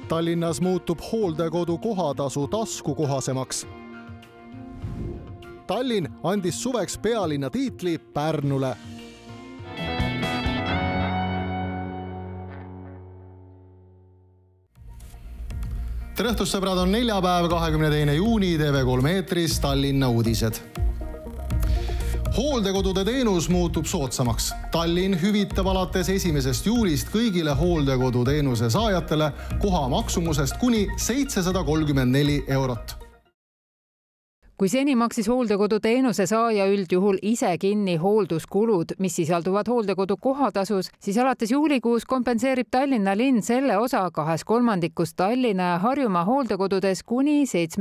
Tallinnas muutub hooldekodu kohatasu taskukohasemaks. Tallinn andis suveks pealinna tiitli Pärnule. Tere õhtust, sõbrad, on neljapäev, 22. juuni, TV3 eetris Tallinna uudised. Hooldekodude teenus muutub soodsamaks. Tallinn hüvitab alates 1. juulist kõigile hooldekoduteenuse saajatele koha maksumusest kuni 734 eurot. Kui seni maksis hooldekodu teenuse saaja üldjuhul ise kinni hoolduskulud, mis sisalduvad hooldekodu kohatasus, siis alates juulikuus kompenseerib Tallinna linn selle osa 2/3 Tallinna ja Harjumaa hooldekodudes kuni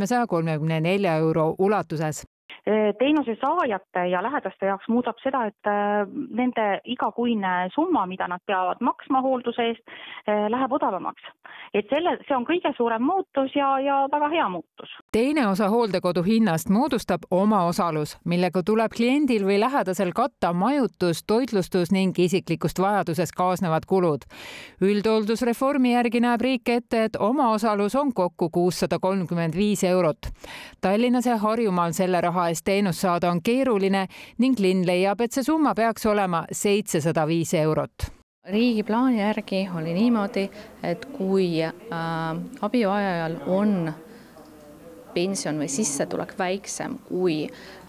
734 euro ulatuses. Teenuse saajate ja lähedaste jaoks muudab seda, et nende igakuine summa, mida nad peavad maksma hoolduse eest, läheb odavamaks. Et see on kõige suurem muutus ja väga hea muutus. Teine osa hooldekodu hinnast moodustab omaosalus, millega tuleb kliendil või lähedasel katta majutus, toitlustus ning isiklikust vajadusest kaasnevad kulud. Üldhooldusreformi järgi näeb riik ette, et omaosalus on kokku 635 eurot. Tallinnas ja Harjumaal selle raha eest teenust saada on keeruline ning linn leiab, et see summa peaks olema 705 eurot. Riigi plaani järgi oli niimoodi, et kui abivajajal on pension või sissetulek väiksem kui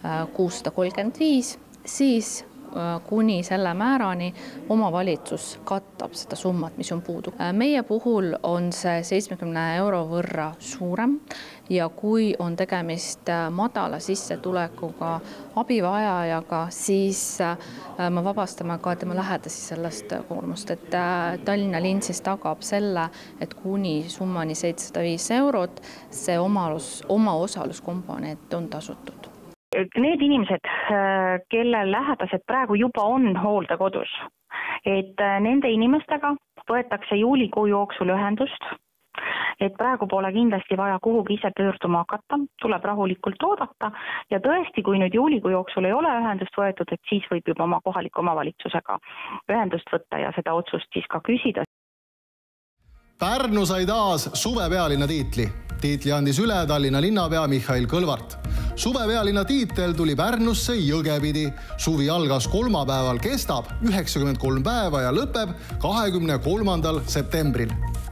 635, siis kuni selle määrani omavalitsus kattab seda summat, mis on puudu. Meie puhul on see 70 euro võrra suurem ja kui on tegemist madala sissetulekuga abivajajaga, siis me vabastame ka tema lähedasi sellest koormust, et Tallinna linn siis tagab selle, et kuni summani 705 eurot see omaosaluskomponent on tasutud. Need inimesed, kellel lähedased praegu juba on hooldekodus, et nende inimestega võetakse juulikuu jooksul ühendust, et praegu pole kindlasti vaja kuhugi ise pöörduma hakata, tuleb rahulikult oodata ja tõesti, kui nüüd juulikuu jooksul ei ole ühendust võetud, et siis võib juba oma kohaliku omavalitsusega ühendust võtta ja seda otsust siis ka küsida. Pärnu sai taas suvepealinna tiitli. Tiitli andis üle Tallinna linnapea Mihhail Kõlvart. Suvepealinna tiitel tuli Pärnusse jõgepidi. Suvi algas kolmapäeval, kestab 93 päeva ja lõpeb 23. septembril.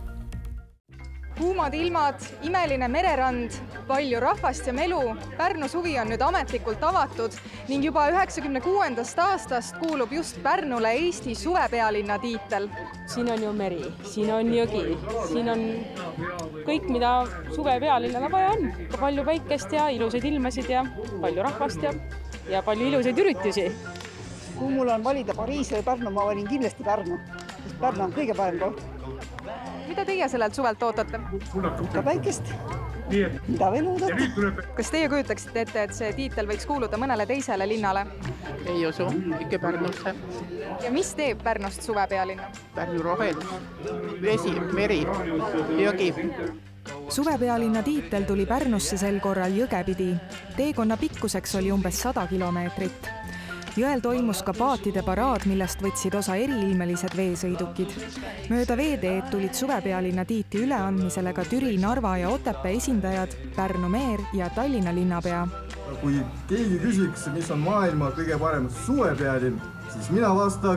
Kuumad ilmad, imeline mererand, palju rahvast ja melu. Pärnu suvi on nüüd ametlikult avatud ning juba 96. aastast kuulub just Pärnule Eesti suvepealinna tiitel. Siin on ju meri, siin on jõgi, siin on kõik, mida suvepealinnale vaja on. Palju päikest ja ilusaid ilmasid ja palju rahvast ja palju ilusaid üritusi. Kui mul on valida Pariis või Pärnu, ma valin kindlasti Pärnu. Pärnu on kõige parem koht. Mida teie sellelt suvelt ootate? Ikka päikest. Mida veel oodata? Kas teie kujutaksite ette, et see tiitel võiks kuuluda mõnele teisele linnale? Ei usu, ikka Pärnusse. Ja mis teeb Pärnust suvepealinna? Pärnu rohelus, vesi, meri, jõgi. Suvepealinna tiitel tuli Pärnusse sel korral jõgepidi. Teekonna pikkuseks oli umbes 100 kilomeetrit. Jõel toimus ka paatide paraad, millest võtsid osa eriilmelised veesõidukid. Mööda veeteed tulid suvepealinna tiiti üleandmisele ka Türi, Narva ja Otepää esindajad, Pärnu meer ja Tallinna linnapea. Kui keegi küsiks, mis on maailma kõige parem suvepealinn, siis mina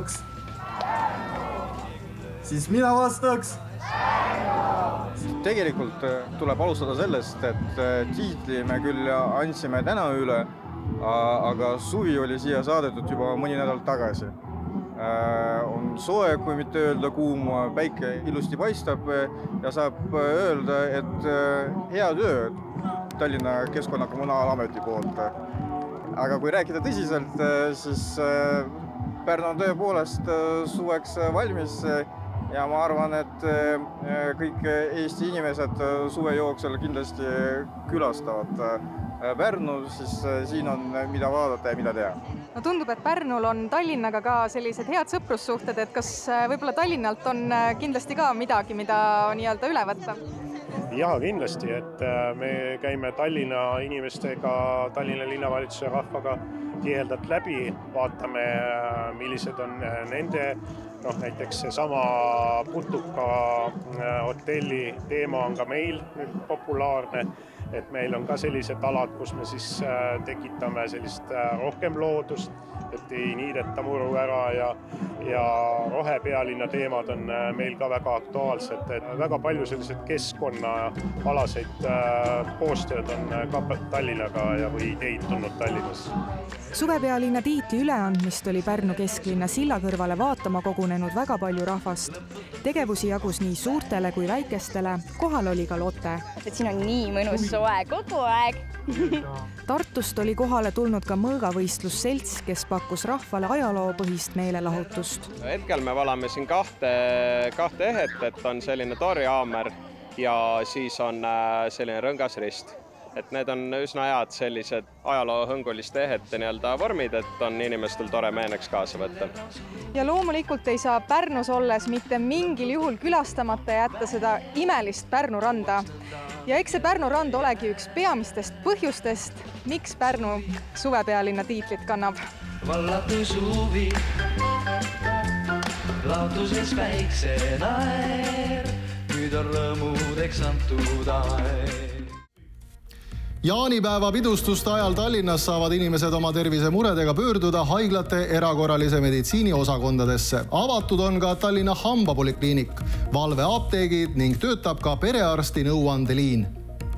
vastaks. Tegelikult tuleb alustada sellest, et tiitli me küll andsime täna üle, aga suvi oli siia saadetud juba mõni nädal tagasi. On soe, kui mitte öelda kuum, päike ilusti paistab ja saab öelda, et hea töö Tallinna Keskkonnakommunaalameti poolt. Aga kui rääkida tõsiselt, siis Pärnu on tõepoolest suveks valmis ja ma arvan, et kõik Eesti inimesed suve jooksul kindlasti külastavad Pärnu, siis siin on mida vaadata ja mida teha. No tundub, et Pärnul on Tallinnaga ka sellised head sõprussuhted, et kas võib-olla Tallinnalt on kindlasti ka midagi, mida nii-öelda üle võtta? Ja kindlasti, et me käime Tallinna inimestega, Tallinna linnavalitsuse rahvaga tihedalt läbi, vaatame, millised on nende, näiteks seesama Putuka hotelli teema on ka meil nüüd populaarne, et meil on ka sellised alad, kus me siis tekitame sellist rohkem loodust, et ei niideta muru ära ja rohepealinna teemad on meil ka väga aktuaalsed, et väga palju sellised keskkonnaalaseid koostööd on ka Tallinnaga ja või ideid tulnud Tallinnas. Suvepealinna tiitli üleandmist oli Pärnu kesklinna silla kõrvale vaatama kogunenud väga palju rahvast. Tegevusi jagus nii suurtele kui väikestele, kohal oli ka Lotte. Et siin on nii mõnus soe kogu aeg. Tartust oli kohale tulnud ka mõõgavõistlusselts, kes pakkus rahvale ajaloopõhist meelelahutust. Hetkel me valame siin kahte ehet, et on selline torjaamer ja siis on selline rõngasrist. Et need on üsna head sellised ajaloohõnguliste ehete vormid, et on inimestel tore meeneks kaasa võtta. Ja loomulikult ei saa Pärnus olles mitte mingil juhul külastamata jätta seda imelist Pärnu randa. Ja eks see Pärnu rand olegi üks peamistest põhjustest, miks Pärnu suvepealinna tiitlit kannab. Vallatu suvi, laotuses väikse naer, nüüd on rõõmudeks antud aeg. Jaanipäeva pidustuste ajal Tallinnas saavad inimesed oma tervisemuredega pöörduda haiglate erakorralise meditsiini osakondadesse. Avatud on ka Tallinna hambapolikliinik, valveapteegid ning töötab ka perearsti nõuandeliin.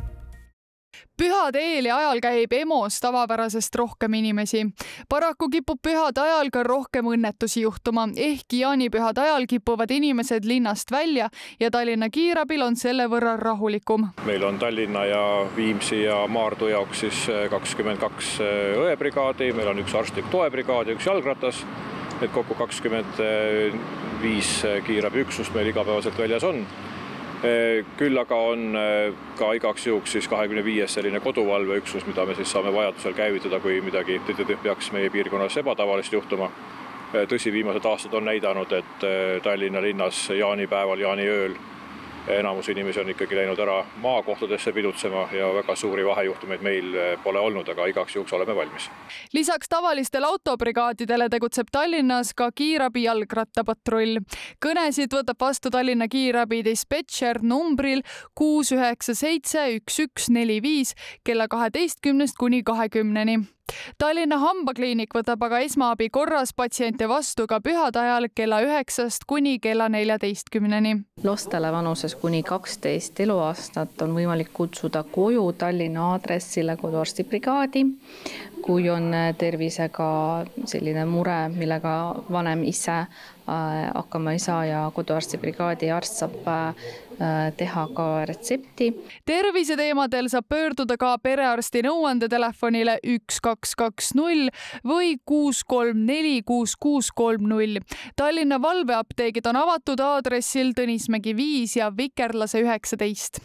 Pühade eel ja ajal käib EMO-s tavapärasest rohkem inimesi. Paraku kipub pühade ajal ka rohkem õnnetusi juhtuma, ehkki jaanipühade ajal kipuvad inimesed linnast välja ja Tallinna kiirabil on selle võrra rahulikum. Meil on Tallinna ja Viimsi ja Maardu jaoks siis 22 õebrigaadi, meil on üks arstlik toebrigaad ja üks jalgratas, et kokku 25 kiirabiüksust meil igapäevaselt väljas on. Küll aga on ka igaks juhuks siis 25 selline koduvalveüksus, mida me siis saame vajadusel käivitada, kui midagi peaks meie piirkonnas ebatavalist juhtuma. Tõsi, viimased aastad on näidanud, et Tallinna linnas jaanipäeval, jaaniööl enamus inimesi on ikkagi läinud ära maakohtadesse pidutsema ja väga suuri vahejuhtumeid meil pole olnud, aga igaks juhuks oleme valmis. Lisaks tavalistele autobrigaadidele tegutseb Tallinnas ka kiirabi jalgrattapatrull. Kõnesid võtab vastu Tallinna kiirabi dispetšer numbril 697 1145 kella 12 kuni 20-ni. Tallinna hambakliinik võtab aga esmaabi korras patsiente vastu ka pühade ajal kella 9 kuni kella 14-ni. Lastele vanuses kuni 12 eluaastat on võimalik kutsuda koju Tallinna aadressile koduarstibrigaadi, kui on tervisega selline mure, millega vanem ise hakkama ei saa ja koduarstibrigaadi arst saab teha ka retsepti. Terviseteemadel saab pöörduda ka perearsti nõuandetelefonile 1220 või 634 6630. Tallinna valveapteegid on avatud aadressil Tõnismägi 5 ja Vikerlase 19.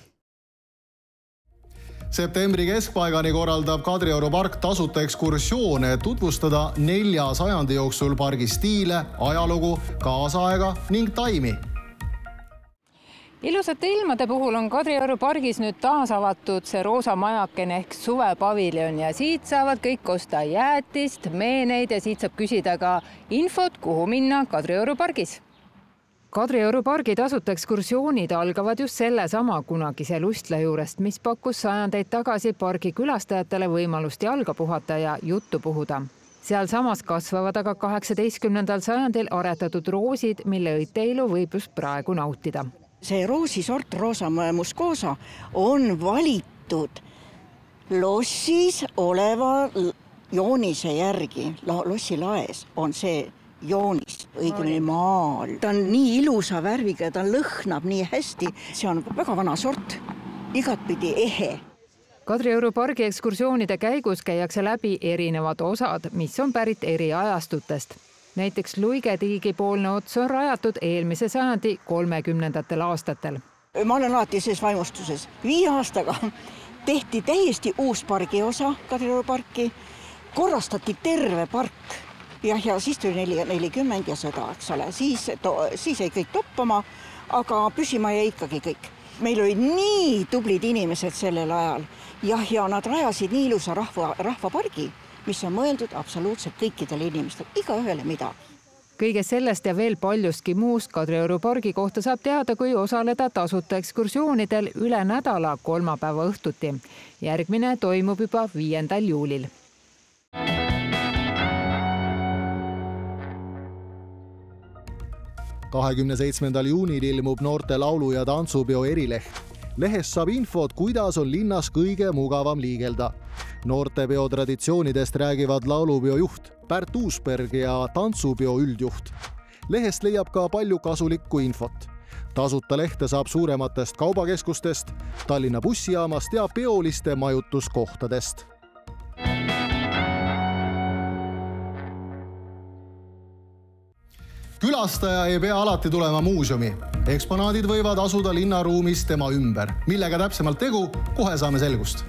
Septembri keskpaigani korraldab Kadrioru park tasuta ekskursioone, et tutvustada 4 sajandi jooksul pargi stiile, ajalugu, kaasaega ning taimi. Ilusate ilmade puhul on Kadrioru pargis nüüd taas avatud see roosa majaken ehk suvepaviljon ja siit saavad kõik osta jäätist, meeneid ja siit saab küsida ka infot, kuhu minna Kadrioru pargis. Kadrioru pargi tasuta ekskursioonid algavad just sellesama kunagise lustla juurest, mis pakkus sajandeid tagasi pargi külastajatele võimalust jalga puhata ja juttu puhuda. Seal samas kasvavad aga 18. sajandil aretatud roosid, mille õiteilu võib just praegu nautida. See roosisort Rosa muscosa on valitud lossis oleva joonise järgi. Lossi laes on see joonis, õigemini maal. Ta on nii ilusa värviga, ta lõhnab nii hästi. See on väga vana sort, igatpidi ehe. Kadrioru pargi ekskursioonide käigus käiakse läbi erinevad osad, mis on pärit eri ajastutest. Näiteks Luigetiigi-poolne ots on rajatud eelmise sajandi 30. aastatel. Ma olen alati selles vaimustuses. 5 aastaga tehti täiesti uus pargi osa Kadrioru parki, korrastati terve park. Ja siis tuli 40 ja 100, eks ole. Siis jäi kõik toppama, aga püsima jäi ikkagi kõik. meil olid nii tublid inimesed sellel ajal. Ja nad rajasid nii ilusa rahvapargi, mis on mõeldud absoluutselt kõikidele inimestele, igaühele midagi. Kõige sellest ja veel paljustki muust Kadrioru pargi kohta saab teada, kui osaleda tasuta ekskursioonidel üle nädala kolmapäeva õhtuti. Järgmine toimub juba 5. juulil. – 27. juunil ilmub noorte laulu- ja tantsupeo erileht. Lehest saab infot, kuidas on linnas kõige mugavam liigelda. Noortepeo traditsioonidest räägivad laulupeo juht Pärt Uusberg ja tantsupeo üldjuht. Lehest leiab ka palju kasulikku infot. Tasuta lehte saab suurematest kaubakeskustest, Tallinna bussijaamast ja peoliste majutuskohtadest. Külastaja ei pea alati tulema muuseumi. Eksponaadid võivad asuda linnaruumis tema ümber. Millega täpsemalt tegu, kohe saame selgust.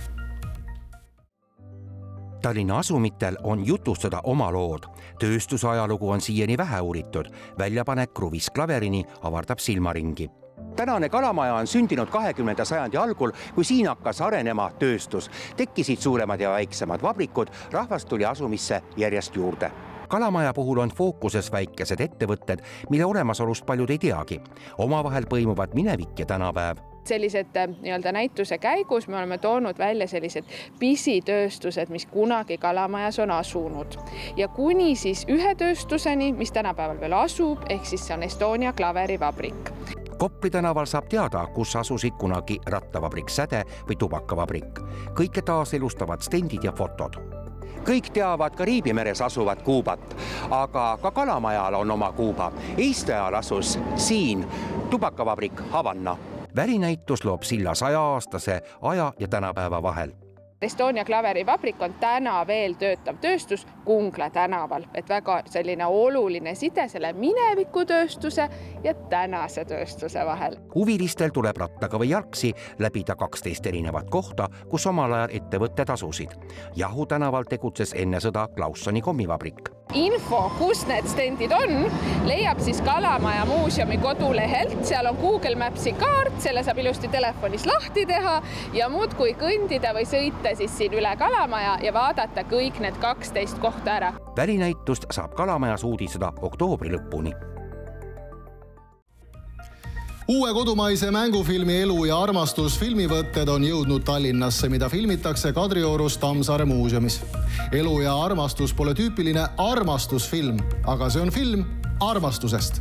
Tallinna asumitel on jutustada oma lood. Tööstusajalugu on siiani vähe uuritud. Väljapanek Kruvist klaverini avardab silmaringi. Tänane kalamaja on sündinud 20. sajandi algul, kui siin hakkas arenema tööstus. Tekkisid suuremad ja väiksemad vabrikud, rahvast tuli asumisse järjest juurde. Kalamaja puhul on fookuses väikesed ettevõtted, mille olemasolust paljud ei teagi. Omavahel põimuvad minevik ja tänapäev. Sellised näituse käigus me oleme toonud välja sellised pisitööstused, mis kunagi kalamajas on asunud. Ja kuni siis ühe tööstuseni, mis tänapäeval veel asub, ehk siis see on Estonia klaverivabrik. Kopli tänaval saab teada, kus asusid kunagi rattavabrik Säde või tubakavabrik. Kõike taas elustavad stendid ja fotod. Kõik teavad Kariibi meres asuvat Kuubat, aga ka kalamajal on oma Kuuba. Eesti ajal asus siin tubakavabrik Havanna. Välinäitus loob silla 100-aastase aja ja tänapäeva vahel. Estonia klaverivabrik on täna veel töötav tööstus Kungla tänaval, et väga selline oluline side selle minevikutööstuse ja tänase tööstuse vahel. Huvilistel tuleb rattaga või jalgsi läbida 12 erinevat kohta, kus omal ajal ettevõtted asusid. Jahu tänaval tegutses enne sõda Klaussoni kommivabrik. Info, kus need stendid on, leiab siis Kalamaja muuseumi kodulehelt. Seal on Google Mapsi kaart, selle saab ilusti telefonis lahti teha ja muud kui kõndida või sõita siis siin üle Kalamaja ja vaadata kõik need 12 kohta ära. Välinäitust saab Kalamajas uudistada oktoobri lõpuni. Uue kodumaise mängufilmi Elu ja armastus filmivõtted on jõudnud Tallinnasse, mida filmitakse Kadriorus Tammsaare muuseumis. Elu ja armastus pole tüüpiline armastusfilm, aga see on film armastusest.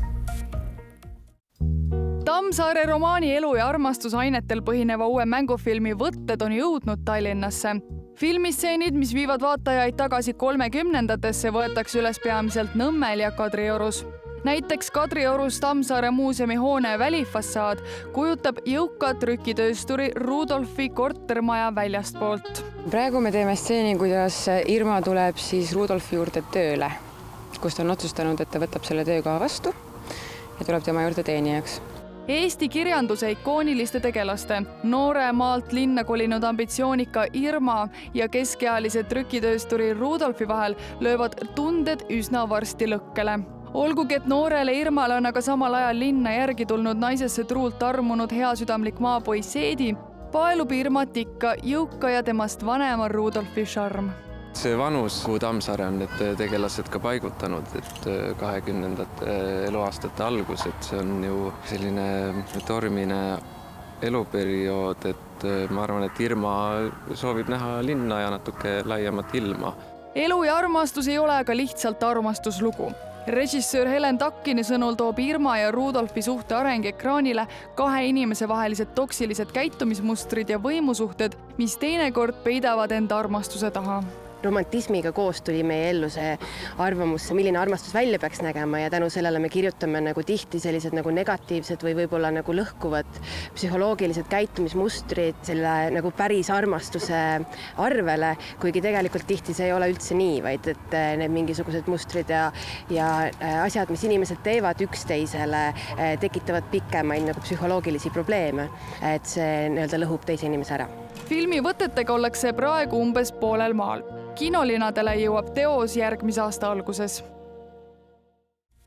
Tammsaare romaani Elu ja armastusainetel põhineva uue mängufilmi võtted on jõudnud Tallinnasse. Filmistseenid, mis viivad vaatajaid tagasi 30-ndatesse, võetakse üles peamiselt Nõmmel ja Kadriorus. Näiteks Kadriorus Tammsaare muuseumi hoone välifassaad kujutab jõuka trükitöösturi Rudolfi kortermaja väljastpoolt. Praegu me teeme stseeni, kuidas Irma tuleb siis Rudolfi juurde tööle, kust on otsustanud, et ta võtab selle töökoha vastu ja tuleb tema juurde teenijaks. Eesti kirjanduse ikooniliste tegelaste, noore maalt linna kolinud ambitsioonika Irma ja keskealise trükitöösturi Rudolfi vahel löövad tunded üsna varsti lõkkele. Olgugi, et noorele Irmale on aga samal ajal linna järgi tulnud naisesse truult armunud heasüdamlik maapoiss Seedi, paelub Irmat ikka jõuka ja temast vanema Rudolfi šarm. See vanus, kuhu Tammsaare on need tegelased ka paigutanud, et 20. eluaastate algus, et see on ju selline tormine eluperiood, et ma arvan, et Irma soovib näha linna ja natuke laiemat ilma. Elu ja armastus ei ole aga lihtsalt armastuslugu. Režissöör Helen Takkini sõnul toob Irma ja Rudolfi suhte areng ekraanile kahe inimese vahelised toksilised käitumismustrid ja võimusuhted, mis teinekord peidavad enda armastuse taha. Romantismiga koos tuli meie ellu see arvamus, milline armastus välja peaks nägema ja tänu sellele me kirjutame nagu tihti sellised nagu negatiivsed või võib-olla nagu lõhkuvad psühholoogilised käitumismustrid selle nagu päris armastuse arvele, kuigi tegelikult tihti see ei ole üldse nii, vaid et need mingisugused mustrid ja asjad, mis inimesed teevad üksteisele, tekitavad pikemaid nagu psühholoogilisi probleeme, et see nii-öelda lõhub teise inimese ära. Filmi võtetega ollakse praegu umbes poolel maal. Kinolinadele jõuab teos järgmise aasta alguses.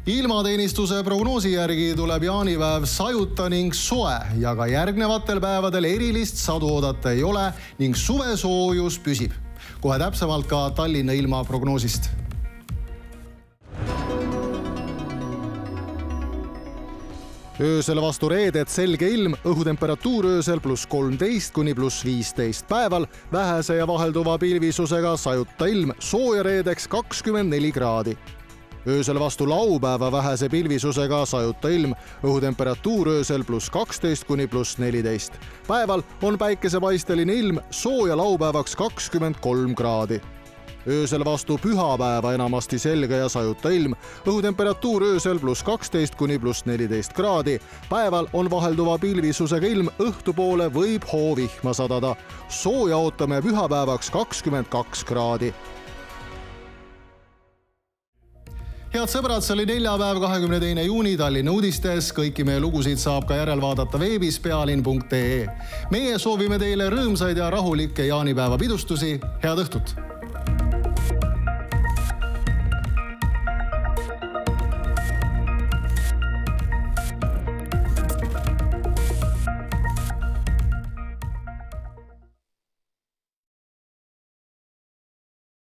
Ilmateenistuse prognoosi järgi tuleb jaanipäev sajuta ning soe ja ka järgnevatel päevadel erilist sadu oodata ei ole ning suvesoojus püsib. Kohe täpsemalt ka Tallinna ilma prognoosist. Öösel vastu reedet selge ilm, õhutemperatuur öösel +13 kuni +15 päeval, vähese ja vahelduva pilvisusega sajuta ilm, sooja reedeks 24 kraadi. Öösel vastu laupäeva vähese pilvisusega sajuta ilm, õhutemperatuur öösel +12 kuni +14. Päeval on päikesepaisteline ilm, sooja laupäevaks 23 kraadi. Öösel vastu pühapäeva enamasti selge ja sajuta ilm, õhutemperatuur öösel +12 kuni +14 kraadi. Päeval on vahelduva pilvisusega ilm, õhtupoole võib hoovihma sadada. Sooja ootame pühapäevaks 22 kraadi. Head sõbrad, see oli neljapäev 22. juuni Tallinna uudistes. Kõiki meie lugusid saab ka järelvaadata veebis pealinn.ee. Meie soovime teile rõõmsaid ja rahulikke jaanipäeva pidustusi. Head õhtut!